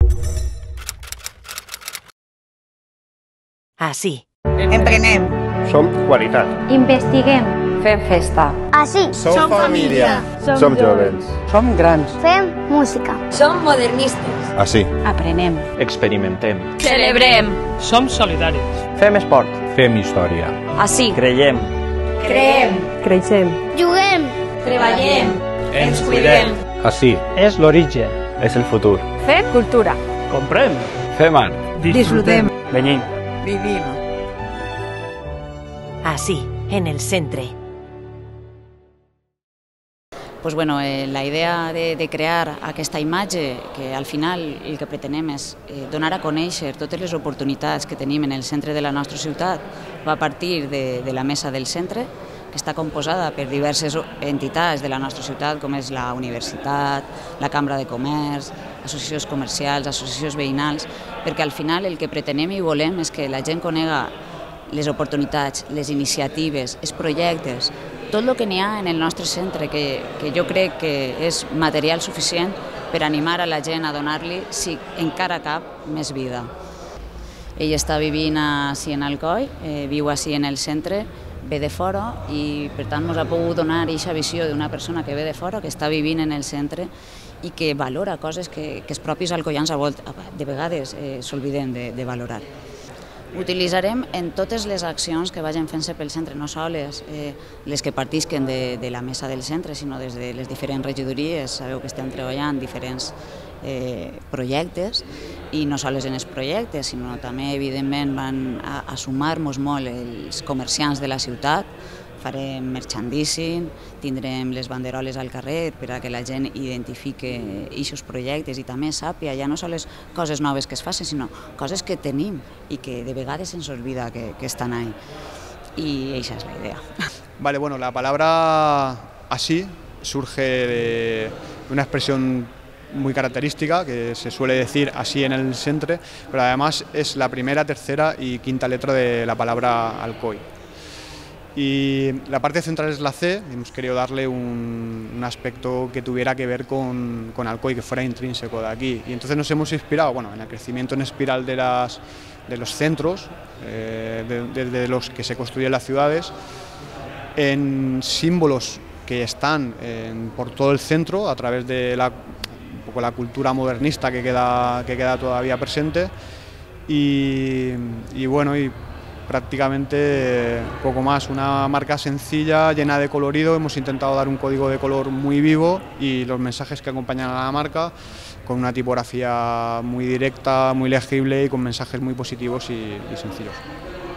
Així. Emprenem. Som qualitat. Investiguem. Fem festa. Així. Som família. Som jóvens. Som grans. Fem música. Som modernistes. Així. Aprenem. Experimentem. Celebrem. Som solidaris. Fem esport. Fem història. Així. Creiem. Creem. Creixem. Juguem. Treballem. Ens cuidem. Així. És l'origen. És el futur. Fem cultura. Comprem. Fem art. Disfrutem. Venim. Vivim. Així, en el centre. Pues bueno, la idea de crear aquesta imatge, que al final el que pretenem és donar a conèixer totes les oportunitats que tenim en el centre de la nostra ciutat, va a partir de la mesa del centre, que està composada per diverses entitats de la nostra ciutat, com és la universitat, la Cambra de Comerç, associacions comercials, associacions veïnals, perquè al final el que pretenem i volem és que la gent conega les oportunitats, les iniciatives, els projectes, tot el que n'hi ha en el nostre centre, que jo crec que és material suficient per animar a la gent a donar-li, si encara cap, més vida. Ell està vivint així en Alcoi, viu així en el centre, ve de fora i per tant ens ha pogut donar aquesta visió d'una persona que ve de fora, que està vivint en el centre i que valora coses que els propis alcoians de vegades s'olviden de valorar. Utilitzarem en totes les accions que vagin fent-se pel centre, no sols les que partisquen de la mesa del centre, sinó des de les diferents regidories. Sabeu que estem treballant diferents projectes i no sols en els projectes, sinó també evidentment van a sumar-nos molt els comerciants de la ciutat. Farem merchandising, tindrem les banderoles al carrer per a que la gent identifique aquests projectes i també sàpiga ja no són les coses noves que es facin, sinó coses que tenim i que de vegades se'ns oblida que estan ahí. Y esa es la idea. Vale, bueno, la palabra así surge de una expresión muy característica que se suele decir así en el centre, pero además es la primera, tercera y quinta letra de la palabra Alcoi. Y la parte central es la C, hemos querido darle un aspecto que tuviera que ver con Alcoi, que fuera intrínseco de aquí. Y entonces nos hemos inspirado en el crecimiento en espiral de los centros, de los que se construyen las ciudades, en símbolos que están por todo el centro a través de un poco la cultura modernista que queda todavía presente. Y bueno, prácticamente poco más, una marca sencilla, llena de colorido. Hemos intentado dar un código de color muy vivo y los mensajes que acompañan a la marca con una tipografía muy directa, muy legible y con mensajes muy positivos y sencillos.